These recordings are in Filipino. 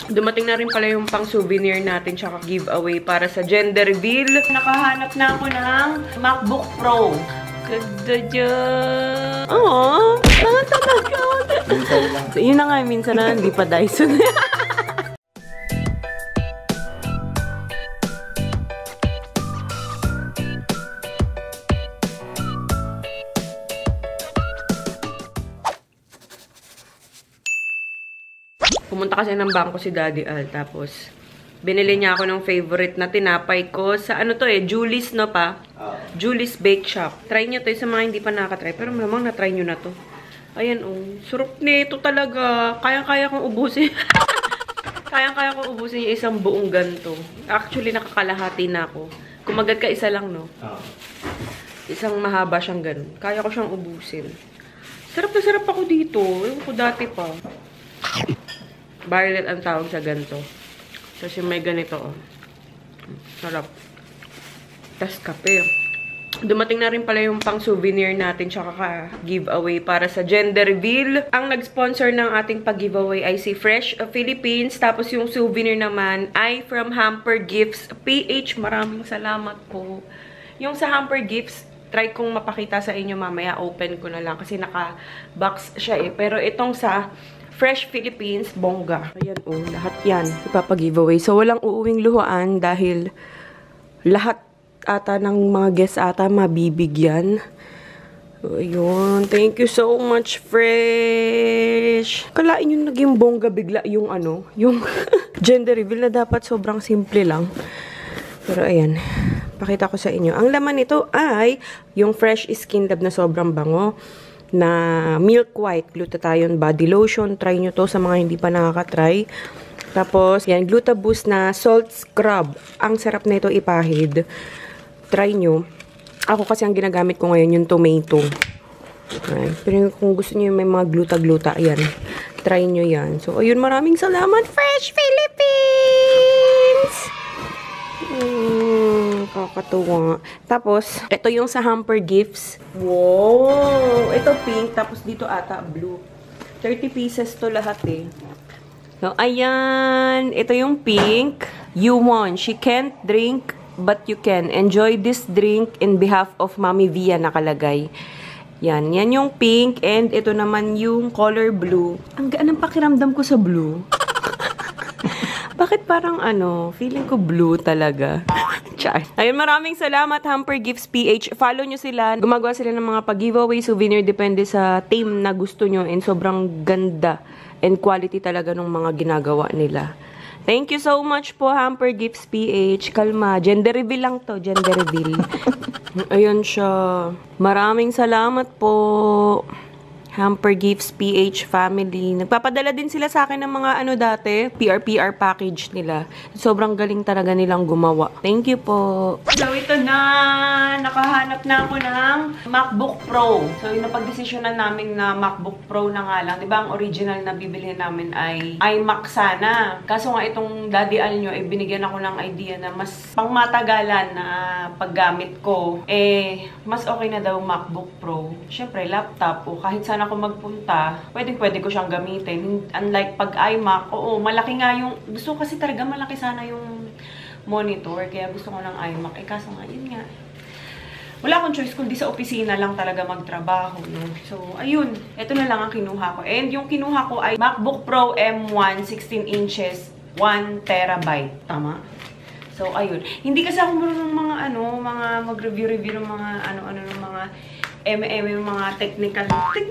Dumating na rin pala yung pang souvenir natin tsaka giveaway para sa gender reveal. Nakahanap na ako ng MacBook Pro. Ganda dyan. Oo. Talaga. So, yun na nga, minsan na hindi pa Dyson. Pumunta kasi ng bangko si Daddy Al, tapos binili niya ako ng favorite na tinapay ko sa ano to Julie's no pa? Julie's Bake Shop. Try niyo to sa mga hindi pa nakatry, pero malamang na-try niyo na to. Ayan surap nito talaga. Kaya-kaya kong ubusin. Kaya-kaya kong ubusin yung isang buong ganto. Actually, nakakalahati na ako. Kumagat ka isa lang, no? Isang mahaba siyang ganun. Kaya ko siyang ubusin. Sarap na sarap ako dito. Yung ko dati pa. Violet ang tawag sa ganito. Kasi may ganito, Sarap. Tas kape. Dumating na rin pala yung pang souvenir natin tsaka giveaway para sa gender reveal. Ang nag-sponsor ng ating pag-giveaway ay si Fresh Philippines. Tapos yung souvenir naman ay from Hamper Gifts PH. Maraming salamat po. Yung sa Hamper Gifts, try kong mapakita sa inyo mamaya. Open ko na lang kasi naka-box siya Pero itong sa Fresh Philippines, bongga. Ayan lahat yan. Ipapag-giveaway. So, walang uuwing luhaan dahil lahat ata ng mga guests ata mabibigyan. So, ayun. Thank you so much, Fresh. Kalain yung naging bongga bigla yung yung gender reveal na dapat sobrang simple lang. Pero ayan. Pakita ko sa inyo. Ang laman nito ay yung Fresh Skin Lab na sobrang bango na Milk White Glutathione Body Lotion. Try nyo to sa mga hindi pa nakaka-try. Tapos, yan, Glutaboost na Salt Scrub. Ang sarap na ito ipahid. Try nyo. Ako kasi ang ginagamit ko ngayon yung tomato. Okay. Pero kung gusto nyo may mga gluta-gluta, ayan. Try nyo yan. So, ayun, maraming salamat, Fresh Philippines! Kakatuwa. Tapos, ito yung sa Hamper Gifts. Wow! Ito pink, tapos dito ata blue. 30 pieces to lahat So, ayan. Ito yung pink. You won. She can't drink, but you can. Enjoy this drink in behalf of Mami Via nakalagay. Yan. Yan yung pink. And ito naman yung color blue. Ang gaan ng pakiramdam ko sa blue. Bakit parang feeling ko blue talaga. Ayun, maraming salamat Hamper Gifts PH. Follow nyo sila. Gumagawa sila ng mga pag-giveaway, souvenir, depende sa theme na gusto nyo. And sobrang ganda and quality talaga ng mga ginagawa nila. Thank you so much po, Hamper Gifts PH. Kalma. Gender reveal lang to. Gender reveal. Ayun siya. Maraming salamat po. Hamper Gifts PH family. Nagpapadala din sila sa akin ng mga dati, PR package nila. Sobrang galing talaga nilang gumawa. Thank you po. So, ito na. Nakahanap na ako ng MacBook Pro. So, yung napag-desisyonan namin na MacBook Pro na nga lang. Diba, ang original na bibili namin ay iMac sana. Kaso nga itong Daddy Al nyo, binigyan ako ng idea na mas pangmatagalan na paggamit ko. Mas okay na daw MacBook Pro. Siyempre, laptop o kahit sana ako magpunta, pwede ko siyang gamitin. Unlike pag iMac, malaki nga yung, gusto kasi talaga malaki sana yung monitor, kaya gusto ko ng iMac. Kaso nga, yun nga. Wala akong choice kundi sa opisina lang talaga magtrabaho, no? So, ayun. Ito na lang ang kinuha ko. And yung kinuha ko ay MacBook Pro M1, 16 inches, 1 terabyte. Tama? So, ayun. Hindi kasi ako marunong mga mga mag-review ng mga ng mga yung mga technical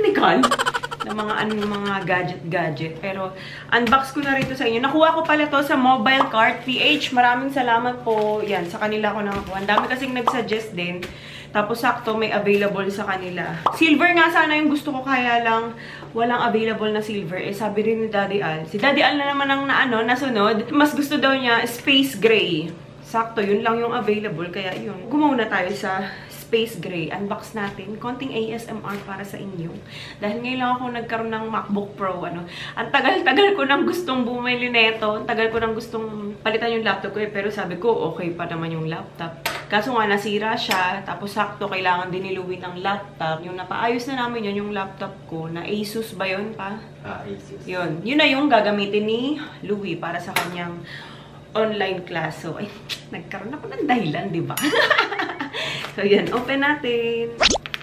na mga gadget. Pero, unbox ko na rito sa inyo. Nakuha ko pala to sa Mobile Cart PH. Maraming salamat po. Yan, sa kanila ko nakakuha. Ang dami kasing nag-suggest din. Tapos, sakto, may available sa kanila. Silver nga sana yung gusto ko, kaya lang walang available na silver. Sabi rin ni Daddy Al. Si Daddy Al na naman ang nasunod. Mas gusto daw niya Space Gray. Sakto, yun lang yung available. Kaya yun, gumawa na tayo sa Space Gray. Unbox natin. Konting ASMR para sa inyo. Dahil ngayon lang ako nagkaroon ng MacBook Pro. Ang tagal-tagal ko nang gustong bumili neto. Ang tagal ko nang gustong palitan yung laptop ko. Pero sabi ko, okay pa naman yung laptop. Kaso nga, nasira siya. Tapos sakto, kailangan din ni Louie ng laptop. Yung napaayos na namin yun, yung laptop ko, na Asus ba yun pa? Asus. Yun. Yun na yung gagamitin ni Louie para sa kanyang online class. So, ay, nagkaroon ako ng dahilan, di ba? So, yun. Open natin.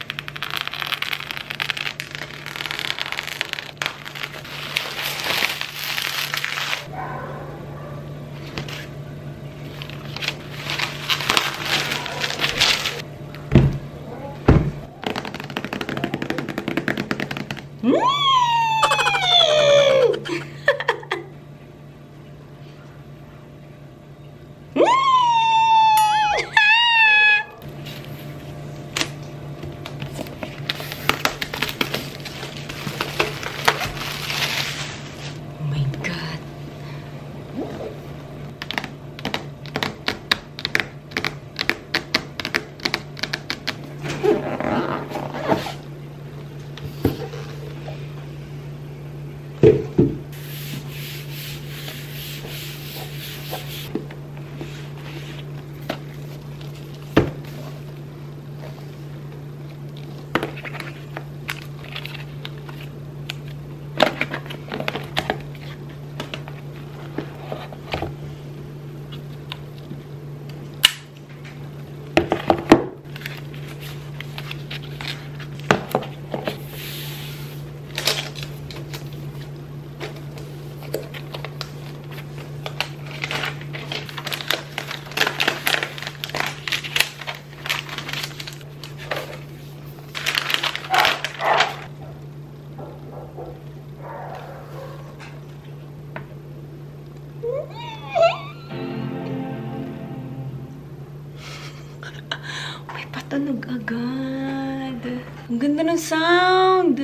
Tunog agad. Ang ganda ng sound.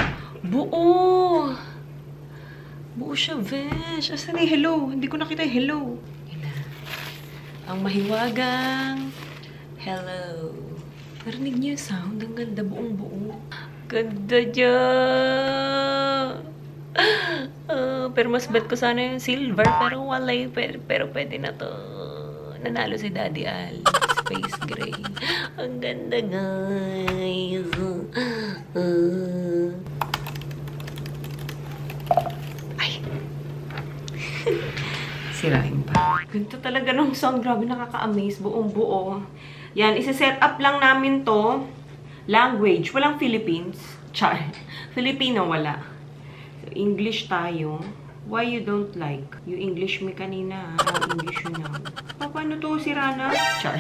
Buo. Buo siya, Vesh. Asan yung hello? Hindi ko nakita yung hello. Ina. Ang mahiwagang hello. Narinig niyo yung sound? Ang ganda, buong buo. Ganda niya. Pero mas bet ko sana yung silver. Pero wala yung pero pwede na to. Nanalo si Daddy Al. Space gray. Ang ganda, guys. Ay. Sirain pa. Ganito talaga ng sound. Grabe, nakaka-amaze. Buong buo. Yan, isi-set up lang namin to. Language. Walang Philippines. Char. Filipino, wala. So, English tayo. Why you don't like? You English me kanina. English you now. Paano to, sira na? Char.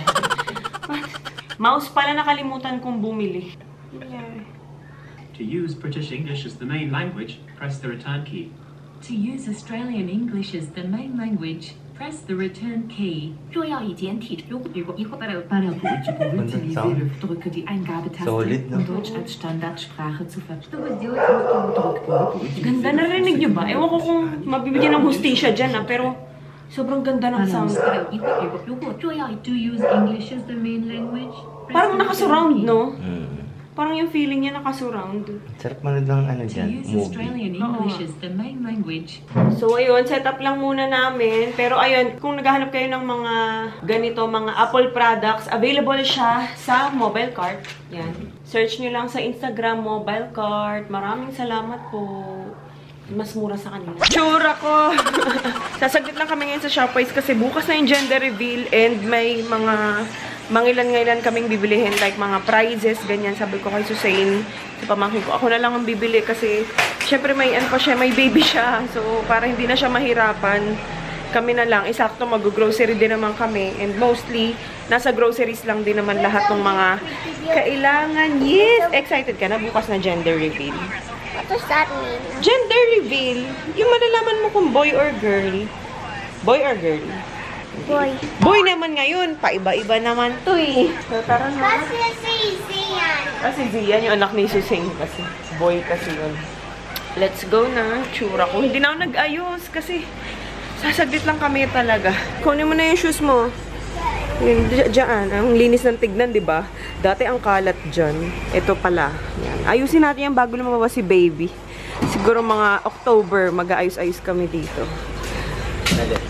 Mouse pala nakalimutan kong bumili. Yeah. To use British English as the main language, press the return key. To use Australian English as the main language, press the return key. 若要以简体，如果para utiliser, drücke die Eingabetaste, um Deutsch als Standardsprache zu verstehen. Ganda, narinig niyo ba? Ewan ko kung mabibigyan ng hustisya dyan, pero sobrang ganda ng sound. 如果要 to use English as the main language, Parang nakasurround, no? Parang yung feeling niya nakasurround. Sarap manood ng ano To dyan, use movie. Australian English as the main language. So, ayun, set up lang muna namin. Pero, ayun, kung naghahanap kayo ng mga ganito, mga Apple products, available siya sa Mobile Cart. Yan. Search nyo lang sa Instagram, Mobile Cart. Maraming salamat po. Mas mura sa kanila. Tsura ko! Sasaglit lang kami ngayon sa Shopwise kasi bukas na yung gender reveal and may mga mangilan-ngilan kaming bibilihin, like mga prizes, ganyan. Sabi ko kay Susain, sa pamangkin ko, ako na lang ang bibili kasi syempre may ano pa siya, may baby siya. So, para hindi na siya mahirapan, kami na lang. Isakto, mag-grocery din naman kami. And mostly, nasa groceries lang din naman lahat ng mga kailangan. Yes! Excited ka na? Bukas na gender reveal. What does that mean? Gender reveal, yung malalaman mo kung boy or girl. Boy or girl? Boy. Boy naman ngayon, paiba-iba naman to eh. So, tara na. Kasi si Zian. Kasi Zian, yung anak ni Susing kasi. Boy kasi yun. Let's go na. Tsura ko. Hindi na ako nag-ayos kasi sasaglit lang kami talaga. Kunin mo na yung shoes mo. Yun, dyan. Ang linis ng tignan, di ba? Dati ang kalat dyan. Ito pala. Yan. Ayusin natin yan bago lumabas si baby. Siguro mga October, mag-aayos-ayos kami dito.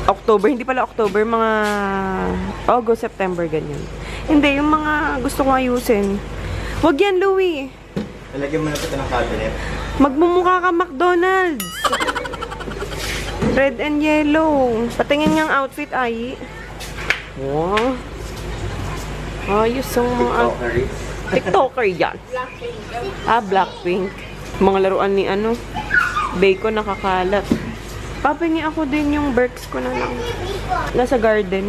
October, hindi pala October, mga August, September, ganyan. Hindi, yung mga gusto kong ayusin. Wag yan, Louie. Talagyan mo na ito ng cabinet. Magmumukha ka McDonald's. Red and yellow. Patingin niyang outfit, ay. Wow. Ayos ang mga... TikToker yan. Blackpink. Mga laruan ni ano. Bacon nakakalat. Papingi ako din yung Berks ko na lang. Nasa garden.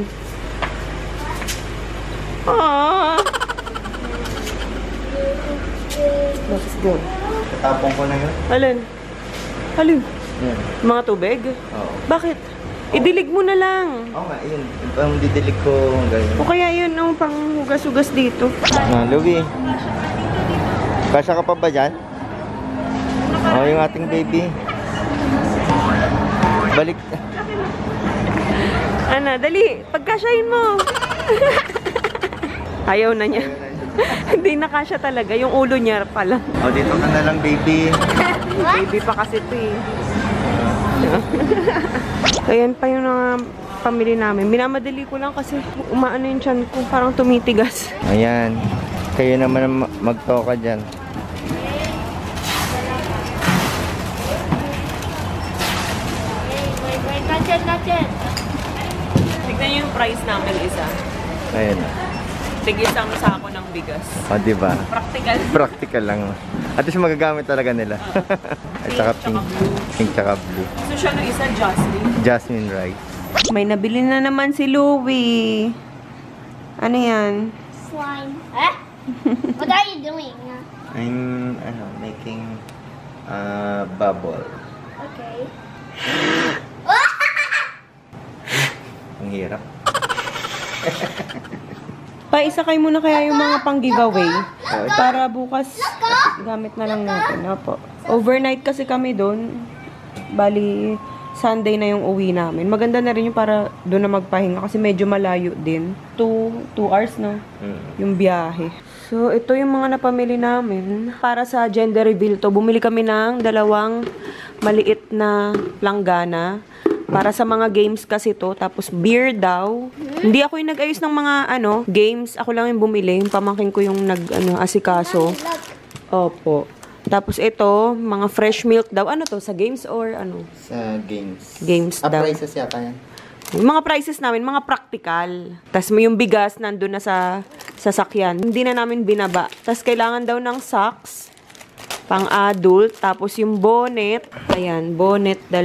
Let's go. Tatapong ko na yun. Alin? Alin? Yan. Mga tubig? Oo. Bakit? Idilig mo na lang. Oo nga, yun. Ang didilig ko ganyan. O kaya yun, pang hugas-hugas dito. Louie. Kasya ka pa ba dyan? Yung ating baby. Balik. Ana, dali. Pagkasyahin mo. Ayaw na niya. Hindi na kasya talaga. Yung ulo niya pala. Dito ka na lang, baby. Baby pa kasi ito eh. Ayan pa yung pamili namin. Minamadali ko lang kasi umaano yung tiyan ko. Parang tumitigas. Ayan. Kayo naman magtoka dyan. Tignan niyo yung price namin isa. Ayan. Tig-isang sako ng bigas. Diba? Practical. Practical lang. At least magagamit talaga nila. At saka pink. Pink tsaka blue. So siya no isa, Jasmine. Jasmine rice. May nabili na naman si Louie. Ano yan? Slime. Eh? What are you doing? I'm making bubble. Okay. Ang hirap. Paisakay muna kaya yung mga pang-giveaway para bukas gamit na lang natin. Opo. Overnight kasi kami doon. Bali, Sunday na yung uwi namin. Maganda na rin yung para doon na magpahinga kasi medyo malayo din. 2 hours, no? Yung biyahe. So, ito yung mga napamili namin. Para sa gender reveal to, bumili kami ng 2 maliit na planggana. Para sa mga games kasi to. Tapos beer daw. Hindi ako yung nag-ayos ng mga games. Ako lang yung bumili. Yung pamangkin ko yung asikaso. Opo. Tapos ito, mga fresh milk daw. Ano to? Sa games or ano? Sa games. Games daw. Prices yata yan. Yung mga prices namin, mga practical. Tapos yung bigas nandun na sa sasakyan. Hindi na namin binaba. Tapos kailangan daw ng socks. Pang adult. Tapos yung bonnet. Ayan, bonnet 2.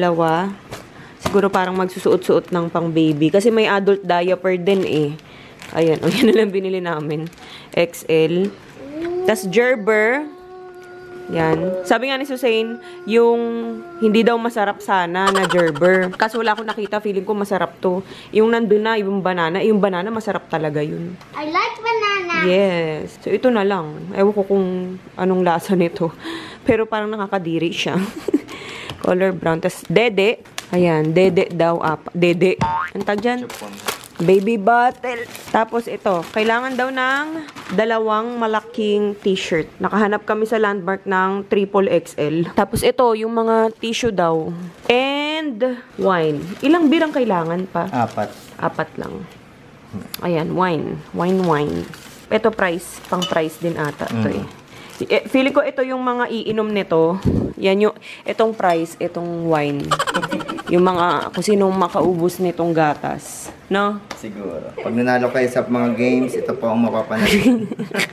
Siguro parang magsusuot-suot ng pang baby. Kasi may adult diaper din eh. Ayan, yan na lang binili namin. XL. Tapos Gerber. Yan. Sabi nga ni Susain, yung hindi daw masarap sana na Gerber. Kaso wala akong nakita, feeling ko masarap to. Yung nandun na, yung banana masarap talaga yun. I like banana. Yes. So ito na lang. Ewan ko kung anong lasa nito. Pero parang nakakadiri siya. Color brown. Tapos dede. Ayan, dede daw. Dede. Ang tag dyan? Baby bottle. Tapos ito, kailangan daw ng 2 malaking t-shirt. Nakahanap kami sa Landmark ng XXL. Tapos ito, yung mga tissue daw. And wine. Ilang birang kailangan pa? 4. 4 lang. Ayan, wine. Wine. Ito price. Pang price din ata. Ito eh. Feeling ko ito yung mga iinom nito. Yan yung, itong price, itong wine. Yung mga, kung sinong makaubos nitong gatas. No? Siguro. Pag nanalo kayo sa mga games, ito po ang mapapanayin.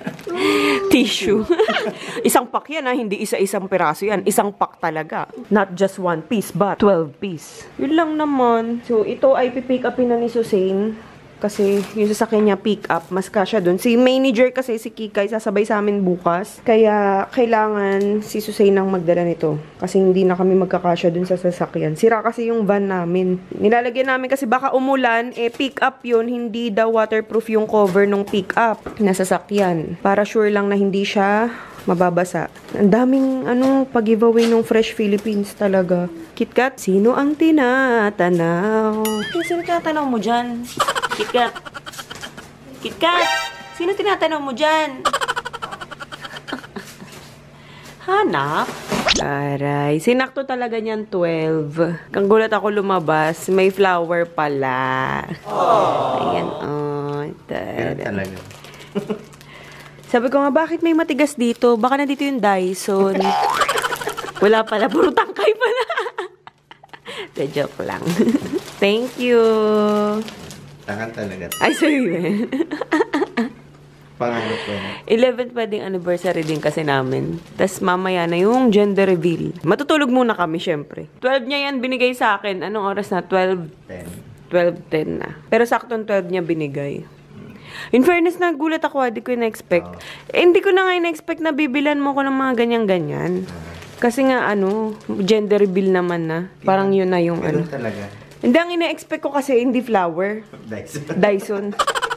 Tissue. Isang pack yan ha, hindi isa-isang piraso yan. Isang pack talaga. Not just 1 piece, but 12 piece. Yun lang naman. So, ito ay pipick upin na ni Susain. Kasi yung sasakyan niya pick up, mas kasya dun. Si manager kasi, si Kikay, sasabay sa amin bukas. Kaya kailangan si Susain ang magdala nito. Kasi hindi na kami magkakasya dun sa sasakyan. Sira kasi yung van namin. Nilalagyan namin kasi baka umulan, pick up yun. Hindi daw waterproof yung cover ng pick up na sasakyan. Para sure lang na hindi siya mababasa. Ang daming pag-giveaway ng Fresh Philippines talaga. KitKat, sino ang tinatanaw? Sino tinatanaw mo dyan? KitKat. KitKat, sino tinatanaw mo dyan? Hanap? Aray, sinakto talaga niyan 12. Kang gulat ako lumabas, may flower pala. Ayan, oh. Pero talaga. Sabi ko nga, bakit may matigas dito? Baka na dito yung Dyson. Wala pala, puro tangkay pala. The joke lang. Thank you. Tangan talaga. Ay, sorry. Pangarap ko na. 11th wedding anniversary din kasi namin. Tapos mamaya na yung gender reveal. Matutulog muna kami, syempre. 12 niya yan binigay sa akin. Anong oras na? 12:10 na. Pero saktong 12 niya binigay. In fairness, nagulat ako. Hindi ko na-expect. Hindi ko na nga na-expect na bibilan mo ko ng mga ganyan-ganyan. Kasi nga, gender reveal naman na. Parang yun na yung Meron talaga. Hindi, ang ina-expect ko kasi hindi flower. Dyson.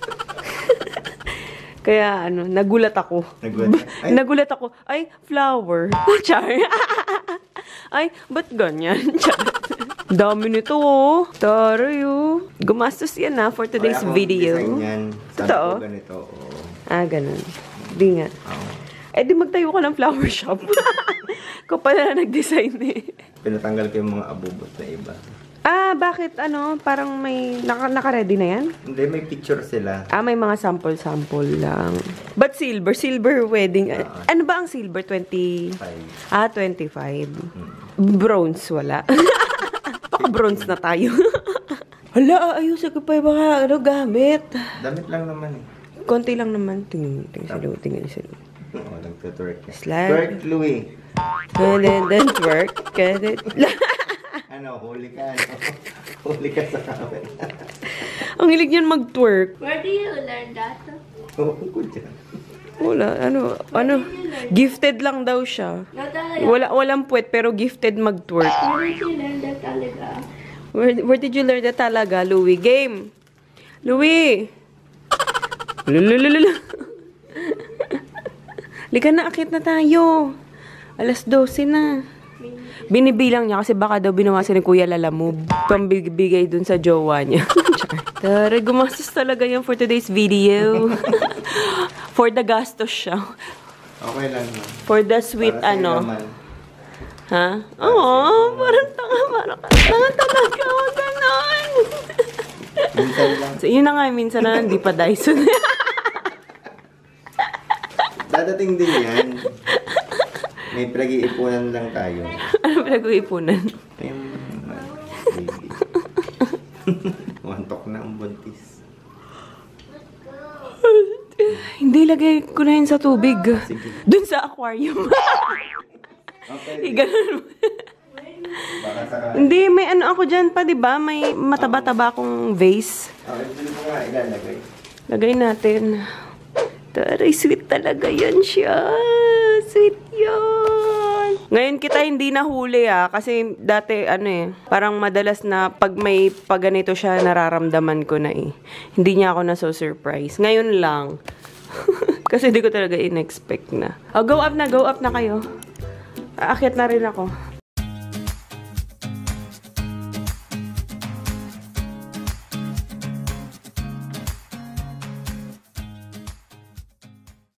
Kaya nagulat ako. Nagulat ako. Ay, flower. Char. Ay, ba't ganyan? Char. Dami nito, oh. Taray, oh. Gumastos yan, for today's video. Totoo? Ganito, Ganun. Di nga. Eh, di magtayo ka ng flower shop. Ko pala na nag-design eh. Pinatanggal ko yung mga abubot na iba. Bakit? Parang may naka-ready na yan? Hindi, may picture sila. May mga sample-sample lang. But silver wedding. Ano ba ang silver? 25. 25. Bronze, wala. Baka bronze na tayo. Hala, ayusin ko pa yung mga gamit. Damit lang naman eh. Konti lang naman. Tingin sa loob. Oo, nagtutwerk niya. Slide. Twerk, Louie. Then twerk. Huli ka, Huli ka sa camera. Ang hilig niyan mag-twerk. Where do you learn that? Oo, ko dyan. Wala, gifted lang daw siya. No, talaga. Walang puwet, pero gifted mag-twerk. Where did you learn that talaga? Where did you learn that talaga, Louie? Game! Louie! Lulululul. Lika na, akit na tayo. 12:00 na. Binibilang niya kasi baka daw binawasan ni Kuya Lalamove. Pambibigay dun sa jowa niya. Tara, gumastos talaga yan for today's video. For the gastos siya. Okay lang. For the sweet Para Ha? Oo, parang tanga talaga. Huwag ganon. Minsan lang. So, yun na nga, minsan na hindi pa Dyson. Dadating din yan. May pinag-iipunan lang tayo. Ano pinag-iipunan? Baby. Wantok na ang buntis. Hindi, lagay ko na yun sa tubig. Dun sa aquarium. Okay. Ganun. Baka saka... Hindi, may ako dyan pa, diba? May mataba-taba akong vase. Okay, dito mo nga ilalagay. Lagay natin. Taray, sweet talaga yan siya. Sweet yun. Ngayon kita hindi nahuli kasi dati parang madalas na pag may ganito siya nararamdaman ko na Hindi niya ako na-surprise. Ngayon lang. Kasi hindi ko talaga in-expect na. Go up na kayo. Aakyat na rin ako.